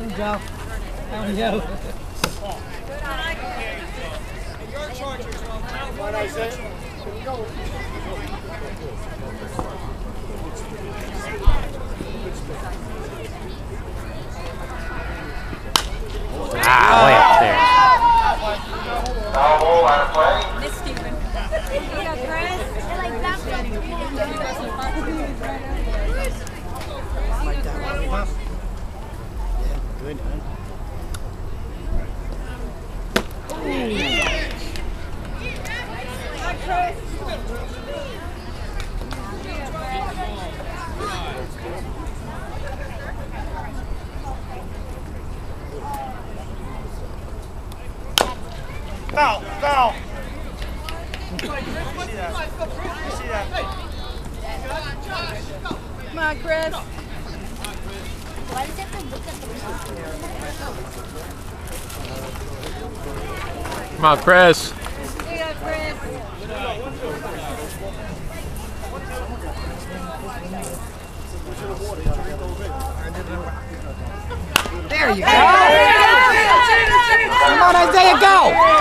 Good job. How are you? Ah, way up there. Miss Stephen. Yeah, Chris. Like that one. Yeah, good. Foul, foul. Come on, Chris. Why does it have to look at the Come on, Chris. Yeah, Chris. There you go. Come on, Isaiah, go.